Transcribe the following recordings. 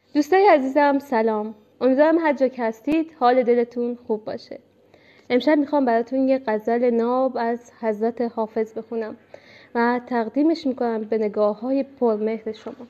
دوستای عزیزم سلام. امیدوارم هر جا که هستید حال دلتون خوب باشه. امشب میخوام براتون یه غزل ناب از حضرت حافظ بخونم و تقدیمش میکنم به نگاه‌های پرمهر شما.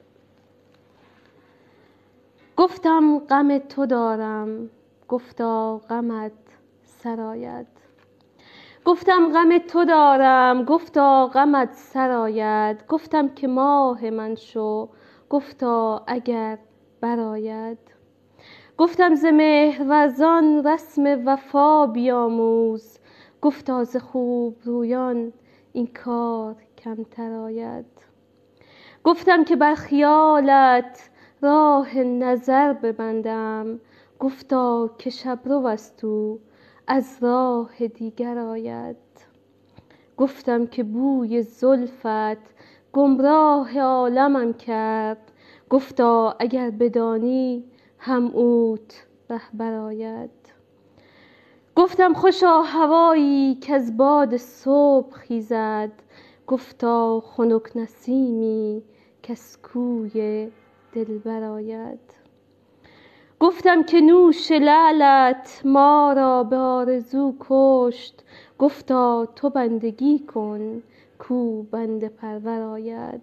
گفتم غم تو دارم، گفتا غمت سرآید. گفتم غم تو دارم، گفتا غمت سرآید. گفتم که ماه من شو، گفتا اگر برآید. گفتم ز مهرورزان رسم وفا بیاموز، گفتا ز خوب رویان این کار کمتر آید. گفتم که بر خیالت راه نظر ببندم، گفتا که شبرو است او از راه دیگر آید. گفتم که بوی زلفت گمراه عالمم کرد، گفتا اگر بدانی هم اوت رهبر آید. گفتم خوشا هوایی کز باد صبح خیزد، گفتا خنک نسیمی کز کوی دلبر آید. گفتم که نوش لعلت ما را به آرزو کشت، گفتا تو بندگی کن کو بنده پرور آید.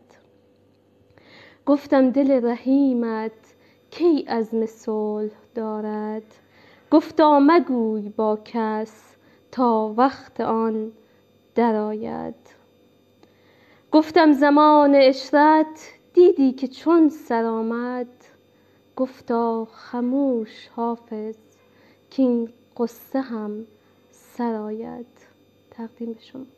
گفتم دل رحیمت کی عزم صلح دارد، گفتا مگوی با کس تا وقت آن درآید. گفتم زمان عشرت دیدی که چون سر آمد، گفتا خموش حافظ کاین غصه هم سر آید. تقدیم به شما.